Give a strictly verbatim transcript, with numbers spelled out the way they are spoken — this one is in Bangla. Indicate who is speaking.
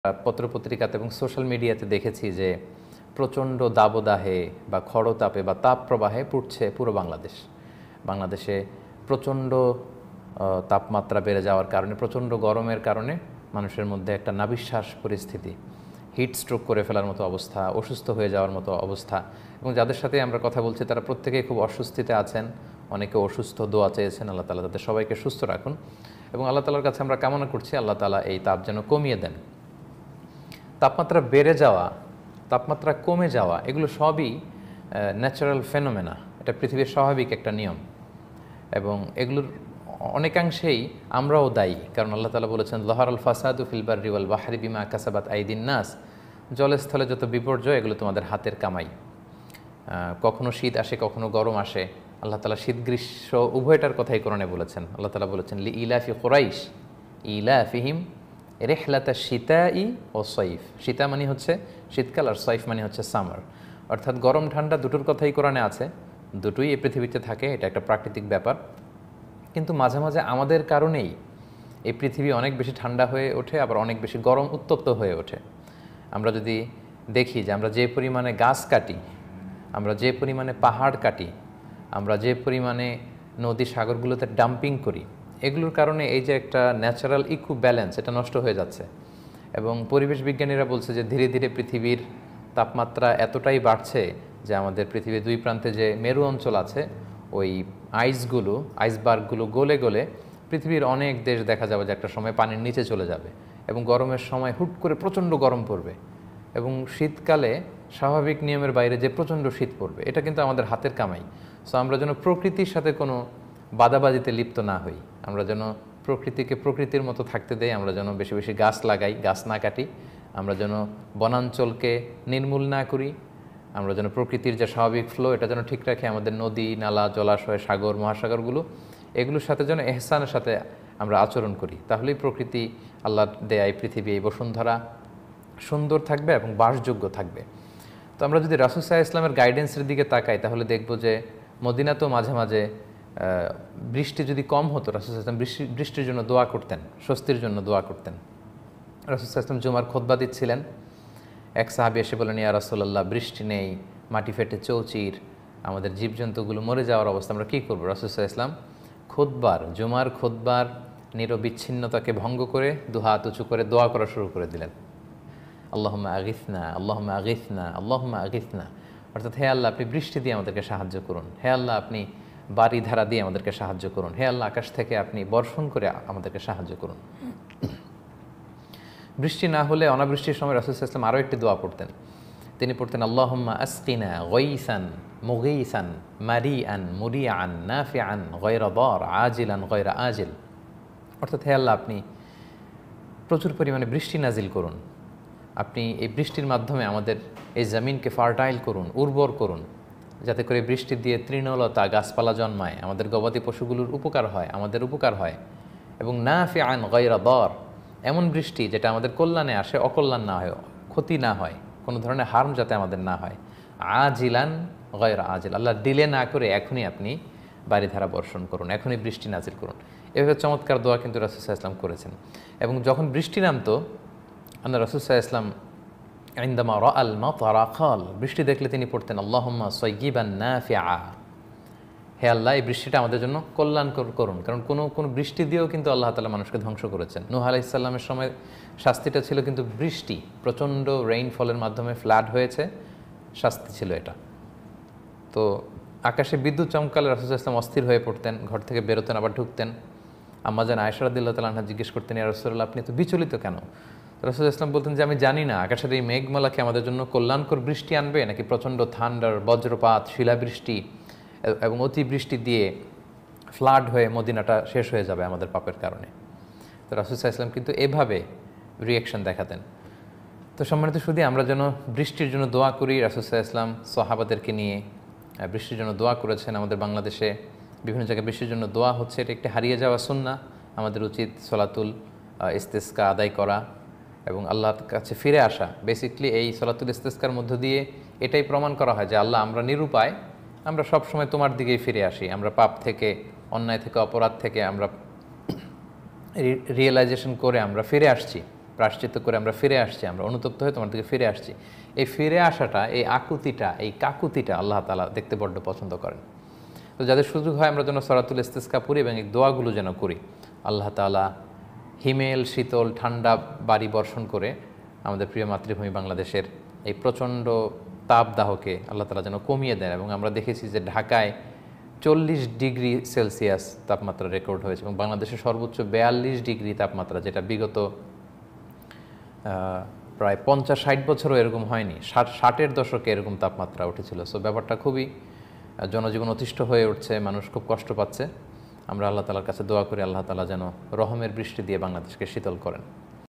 Speaker 1: পত্রপত্রিকাতে এবং সোশ্যাল মিডিয়াতে দেখেছি যে প্রচণ্ড দাবদাহে বা খড়তাপে বা তাপ প্রবাহে পুড়ছে পুরো বাংলাদেশ। বাংলাদেশে প্রচণ্ড তাপমাত্রা বেড়ে যাওয়ার কারণে, প্রচণ্ড গরমের কারণে মানুষের মধ্যে একটা নাভিশ্বাস পরিস্থিতি, হিট স্ট্রোক করে ফেলার মতো অবস্থা, অসুস্থ হয়ে যাওয়ার মতো অবস্থা। এবং যাদের সাথে আমরা কথা বলছি তারা প্রত্যেকেই খুব অস্বস্তিতে আছেন, অনেকে অসুস্থ, দোয়া চেয়েছেন। আল্লাহ তাআলা তাদের সবাইকে সুস্থ রাখুন এবং আল্লাহ তাআলার কাছে আমরা কামনা করছি আল্লাহ তাআলা এই তাপ যেন কমিয়ে দেন। তাপমাত্রা বেড়ে যাওয়া, তাপমাত্রা কমে যাওয়া, এগুলো সবই ন্যাচারাল ফেনোমেনা, এটা পৃথিবীর স্বাভাবিক একটা নিয়ম এবং এগুলোর অনেকাংশেই আমরাও দায়ী। কারণ আল্লাহ তাআলা বলেছেন যহারাল ফাসাদু ফিল বাররি ওয়াল বাহরি বিমা কাসাবাত আইদিন নাস, জলস্থলে যত বিপর্যয় এগুলো তোমাদের হাতের কামাই। কখনো শীত আসে, কখনো গরম আসে। আল্লাহ তাআলা শীত গ্রীষ্ম উভয়টার কথাই কোরআনে বলেছেন। আল্লাহ তাআলা বলেছেন লি ইলাফি কুরাইশ ইলাফিহিম রেহলাতা শীতাই ও সৈফ। শীতা মানে হচ্ছে শীতকাল আর সৈফ মানে হচ্ছে সামার, অর্থাৎ গরম ঠান্ডা দুটোর কথাই কোরআনে আছে। দুটোই এই পৃথিবীতে থাকে, এটা একটা প্রাকৃতিক ব্যাপার। কিন্তু মাঝে মাঝে আমাদের কারণেই এই পৃথিবী অনেক বেশি ঠান্ডা হয়ে ওঠে, আবার অনেক বেশি গরম উত্তপ্ত হয়ে ওঠে। আমরা যদি দেখি যে আমরা যে পরিমাণে গাছ কাটি, আমরা যে পরিমাণে পাহাড় কাটি, আমরা যে পরিমাণে নদী সাগরগুলোতে ডাম্পিং করি, এগুলোর কারণে এই যে একটা ন্যাচারাল ইকু ব্যালেন্স, এটা নষ্ট হয়ে যাচ্ছে। এবং পরিবেশ বিজ্ঞানীরা বলছে যে ধীরে ধীরে পৃথিবীর তাপমাত্রা এতটাই বাড়ছে যে আমাদের পৃথিবীর দুই প্রান্তে যে মেরু অঞ্চল আছে, ওই আইসগুলো, আইসবার্গগুলো গলে গলে পৃথিবীর অনেক দেশ দেখা যাবে যে একটা সময় পানির নিচে চলে যাবে এবং গরমের সময় হুট করে প্রচণ্ড গরম পড়বে এবং শীতকালে স্বাভাবিক নিয়মের বাইরে যে প্রচণ্ড শীত পড়বে। এটা কিন্তু আমাদের হাতের কামাই। সো আমরা যেন প্রকৃতির সাথে কোনো বাদাবাজিতে লিপ্ত না হই, আমরা যেন প্রকৃতিকে প্রকৃতির মতো থাকতে দেই, আমরা যেন বেশি বেশি গাছ লাগাই, গাছ না কাটি, আমরা যেন বনাঞ্চলকে নির্মূল না করি, আমরা যেন প্রকৃতির যে স্বাভাবিক ফ্লো এটা যেন ঠিক রাখি। আমাদের নদী, নালা, জলাশয়, সাগর, মহাসাগরগুলো, এগুলোর সাথে যেন এহসানের সাথে আমরা আচরণ করি। তাহলেই প্রকৃতি, আল্লাহ দেয়া এই পৃথিবী, এই বসুন্ধরা সুন্দর থাকবে এবং বাসযোগ্য থাকবে। তো আমরা যদি রাসূল সাল্লাল্লাহু আলাইহি ওয়াসাল্লামের গাইডেন্সের দিকে তাকাই তাহলে দেখব যে মদিনাতেও মাঝে মাঝে বৃষ্টি যদি কম হতো, রাসূল সাল্লাল্লাহু আলাইহি ওয়াসাল্লাম বৃষ্টি বৃষ্টির জন্য দোয়া করতেন, স্বস্তির জন্য দোয়া করতেন। রাসূল সাল্লাল্লাহু আলাইহি ওয়াসাল্লাম জুমার খুতবা দিচ্ছিলেন, এক সাহাবী এসে বলেন ইয়া রাসূলুল্লাহ, বৃষ্টি নেই, মাটি ফেটে চৌচির, আমাদের জীবজন্তুগুলো মরে যাওয়ার অবস্থা, আমরা কী করবো? রাসূল সাল্লাল্লাহু আলাইহি ওয়াসাল্লাম খুতবার, জুমার খুতবার নিরবিচ্ছিন্নতাকে ভঙ্গ করে দুহাত উঁচু করে দোয়া করা শুরু করে দিলেন। আল্লাহুম্মা আগিথনা, আল্লাহুম্মা আগিথনা, আল্লাহুম্মা আগিথনা, অর্থাৎ হে আল্লাহ আপনি বৃষ্টি দিয়ে আমাদেরকে সাহায্য করুন, হে আল্লাহ আপনি বাড়ি ধারা দিয়ে আমাদেরকে সাহায্য করুন, হে আল্লাহ আকাশ থেকে আপনি বর্ষণ করে আমাদেরকে সাহায্য করুন। বৃষ্টি না হলে অনাবৃষ্টির সময় রাসূল সাল্লাল্লাহু আলাইহি ওয়াসাল্লাম আরও একটি দোয়া পড়তেন। তিনি পড়তেন আল্লাহুম্মা আসকিনা গাইসান মুগীসান মারিআন মুরিআন নাফিআন গায়রা দার আজিলান গায়রা আজিল, অর্থাৎ হে আল্লাহ আপনি প্রচুর পরিমাণে বৃষ্টি নাজিল করুন, আপনি এই বৃষ্টির মাধ্যমে আমাদের এই জমিনকে ফার্টাইল করুন, উর্বর করুন, যাতে করে বৃষ্টি দিয়ে তৃণলতা, গাছপালা জন্মায়, আমাদের গবাদি পশুগুলোর উপকার হয়, আমাদের উপকার হয়। এবং নাফিআন গায়রা দার, এমন বৃষ্টি যেটা আমাদের কল্যাণে আসে, অকল্যাণ না হয়, ক্ষতি না হয়, কোনো ধরনের হার্ম যাতে আমাদের না হয়। আজিলান গায়রা আজিল, আল্লাহ ডিলে না করে এখনই আপনি বারিধারা বর্ষণ করুন, এখনই বৃষ্টি নাজিল করুন। এভাবে চমৎকার দোয়া কিন্তু রাসূল সাল্লাল্লাহু আলাইহি ওয়াসাল্লাম করেছেন। এবং যখন বৃষ্টি নামতো, আল্লাহ রাসূল সাল্লাল্লাহু আলাইহি ওয়াসাল্লাম ইনদামা রাআল মাতারা ক্বাল, বৃষ্টি দেখলে তিনি পড়তেন আল্লাহুম্মা সাইয়্যিবান নাফিআ, হে আল্লাহ এই বৃষ্টিটা আমাদের জন্য কল্যাণকর করুন। কারণ কোনো কোনো বৃষ্টি দিয়েও কিন্তু আল্লাহ তাআলা মানুষকে ধ্বংস করেছেন। নূহ আলাইহিস সালামের সময় শাস্তিটা ছিল কিন্তু বৃষ্টি, প্রচণ্ড রেইনফলের মাধ্যমে ফ্লাড হয়েছে, শাস্তি ছিল এটা। তো আকাশে বিদ্যুৎ চমকালে রাসূল সাল্লাল্লাহু আলাইহি ওয়াসাল্লাম অস্থির হয়ে পড়তেন, ঘর থেকে বেরোতেন, আবার ঢুকতেন। আম্মা জান আয়েশা রাদিয়াল্লাহু তাআলা আনহা জিজ্ঞেস করতেন ইয়া রাসূলুল্লাহ আপনি তো বিচলিত কেন? রাসূল সাল্লাল্লাহু আলাইহি ওয়াসাল্লাম বলতেন যে আমি জানি না আকাশের এই মেঘমালা কি আমাদের জন্য কল্যাণকর বৃষ্টি আনবে, নাকি প্রচণ্ড থান্ডার, বজ্রপাত, শিলাবৃষ্টি এবং অতিবৃষ্টি দিয়ে ফ্লাড হয়ে মদিনাটা শেষ হয়ে যাবে আমাদের পাপের কারণে। তো রাসূল সাল্লাল্লাহু আলাইহি ওয়াসাল্লাম কিন্তু এভাবে রিয়াকশন দেখাতেন। তো সম্মানিত শুধু আমরা যেন বৃষ্টির জন্য দোয়া করি। রাসূল সাল্লাল্লাহু আলাইহি ওয়াসাল্লাম সাহাবাদেরকে নিয়ে বৃষ্টির জন্য দোয়া করেছেন। আমাদের বাংলাদেশে বিভিন্ন জায়গায় বৃষ্টির জন্য দোয়া হচ্ছে, এটা একটি হারিয়ে যাওয়া সুন্নাহ। আমাদের উচিত সলাতুল ইস্তিসকা আদায় করা এবং আল্লাহর কাছে ফিরে আসা। বেসিকলি এই সলাতুল ইস্তিসকার মধ্য দিয়ে এটাই প্রমাণ করা হয় যে আল্লাহ আমরা নিরুপায়, আমরা সব সময় তোমার দিকেই ফিরে আসি, আমরা পাপ থেকে, অন্যায় থেকে, অপরাধ থেকে আমরা রিয়েলাইজেশন করে আমরা ফিরে আসছি, প্রায়শ্চিত্ত করে আমরা ফিরে আসছি, আমরা অনুতপ্ত হয়ে তোমার দিকে ফিরে আসছি। এই ফিরে আসাটা, এই আকুতিটা, এই কাকুতিটা আল্লাহ তাআলা দেখতে বড্ড পছন্দ করেন। তো যাদের সুযোগ হয় আমরা যেন সূরাতুল ইস্তিসকা পড়ি এবং এই দোয়াগুলো যেন করি। আল্লাহ তাআলা হিমেল শীতল ঠান্ডা বাড়ি বর্ষণ করে আমাদের প্রিয় মাতৃভূমি বাংলাদেশের এই প্রচণ্ড তাপদাহকে আল্লাহ তাআলা যেন কমিয়ে দেন। এবং আমরা দেখেছি যে ঢাকায় চল্লিশ ডিগ্রি সেলসিয়াস তাপমাত্রা রেকর্ড হয়েছে এবং বাংলাদেশের সর্বোচ্চ বিয়াল্লিশ ডিগ্রি তাপমাত্রা, যেটা বিগত প্রায় পঞ্চাশ ষাট বছরও এরকম হয়নি। ষাট ষাটের দশকে এরকম তাপমাত্রা উঠেছিল। সো ব্যাপারটা খুবই জনজীবন অতিষ্ঠ হয়ে উঠছে, মানুষ খুব কষ্ট পাচ্ছে। আমরা আল্লাহ তাআলার কাছে দোয়া করি আল্লাহ তাআলা যেন রহমের বৃষ্টি দিয়ে বাংলাদেশকে শীতল করেন।